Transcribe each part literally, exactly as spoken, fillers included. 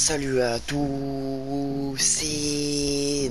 Salut à tous, c'est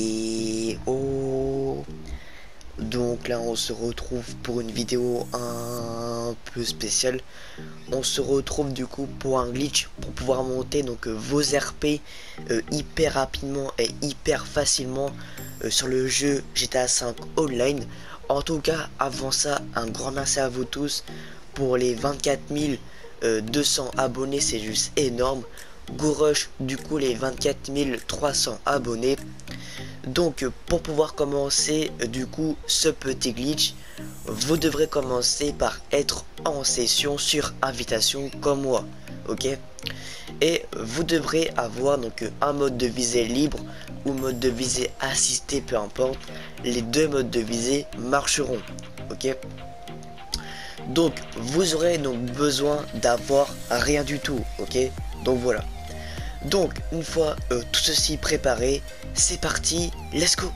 Néo. Donc là on se retrouve pour une vidéo un peu spéciale. On se retrouve du coup pour un glitch pour pouvoir monter donc euh, vos R P euh, hyper rapidement et hyper facilement euh, sur le jeu G T A cinq Online. En tout cas, avant ça, un grand merci à vous tous pour les vingt-quatre mille deux cents abonnés, c'est juste énorme. Go Rush du coup les vingt-quatre mille trois cents abonnés. Donc pour pouvoir commencer du coup ce petit glitch, vous devrez commencer par être en session sur invitation comme moi, ok. Et vous devrez avoir donc un mode de visée libre ou mode de visée assisté, peu importe. Les deux modes de visée marcheront, ok. Donc vous aurez donc besoin d'avoir rien du tout, ok. Donc voilà. Donc une fois euh, tout ceci préparé, c'est parti, let's go.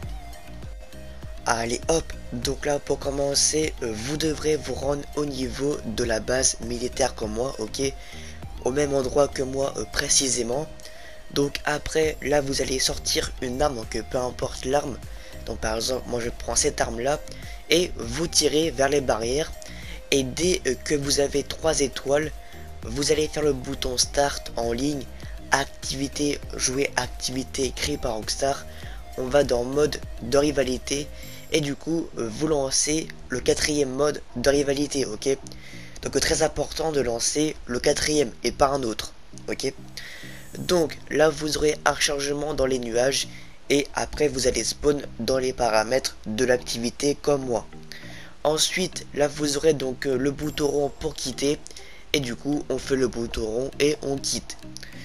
Allez hop, donc là pour commencer, euh, vous devrez vous rendre au niveau de la base militaire comme moi, ok. Au même endroit que moi euh, précisément. Donc après, là vous allez sortir une arme, donc euh, peu importe l'arme. Donc par exemple, moi je prends cette arme là et vous tirez vers les barrières. Et dès euh, que vous avez trois étoiles, vous allez faire le bouton start en ligne, activité, jouer activité créée par Rockstar. On va dans mode de rivalité et du coup euh, vous lancez le quatrième mode de rivalité, ok. Donc très important de lancer le quatrième et pas un autre, ok. Donc là vous aurez un chargement dans les nuages et après vous allez spawn dans les paramètres de l'activité comme moi. Ensuite là vous aurez donc euh, le bouton rond pour quitter et du coup on fait le bouton rond et on quitte.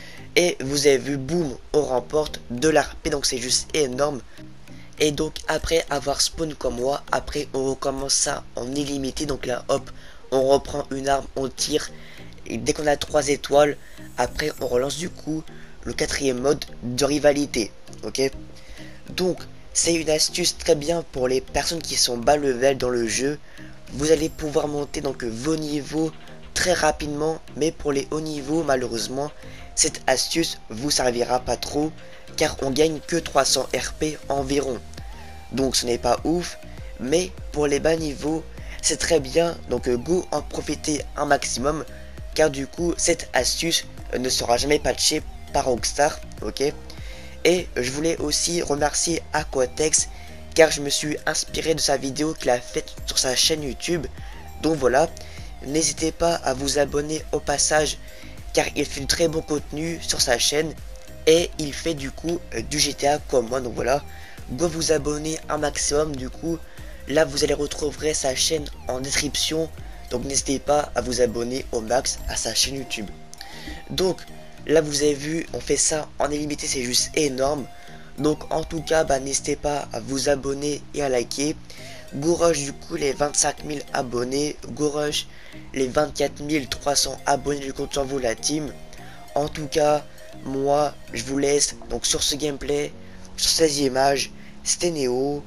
Et vous avez vu, boum, on remporte de l'R P, donc c'est juste énorme. Et donc après avoir spawn comme moi, après on recommence ça en illimité, donc là hop, on reprend une arme, on tire. Et dès qu'on a trois étoiles, après on relance du coup le quatrième mode de rivalité, ok. Donc c'est une astuce très bien pour les personnes qui sont bas level dans le jeu. Vous allez pouvoir monter donc vos niveaux très rapidement, mais pour les hauts niveaux malheureusement cette astuce vous servira pas trop car on gagne que trois cents R P environ. Donc ce n'est pas ouf, mais pour les bas niveaux c'est très bien, donc euh, go en profiter un maximum car du coup cette astuce euh, ne sera jamais patchée par Rockstar, ok. Et je voulais aussi remercier Aquatex car je me suis inspiré de sa vidéo qu'il a faite sur sa chaîne YouTube. Donc voilà, n'hésitez pas à vous abonner au passage car il fait du très bon contenu sur sa chaîne et il fait du coup euh, du G T A comme moi. Donc voilà, go vous abonner un maximum. Du coup là vous allez retrouver sa chaîne en description, donc n'hésitez pas à vous abonner au max à sa chaîne YouTube. Donc là vous avez vu, on fait ça en illimité, c'est juste énorme. Donc en tout cas bah, n'hésitez pas à vous abonner et à liker. Go Rush du coup les vingt-cinq mille abonnés, Go Rush les vingt-quatre mille trois cents abonnés, je compte sur vous la team. En tout cas moi je vous laisse donc sur ce gameplay, sur ces images. C'était Néo,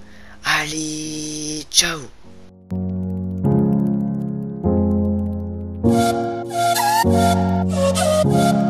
allez ciao. Thank you.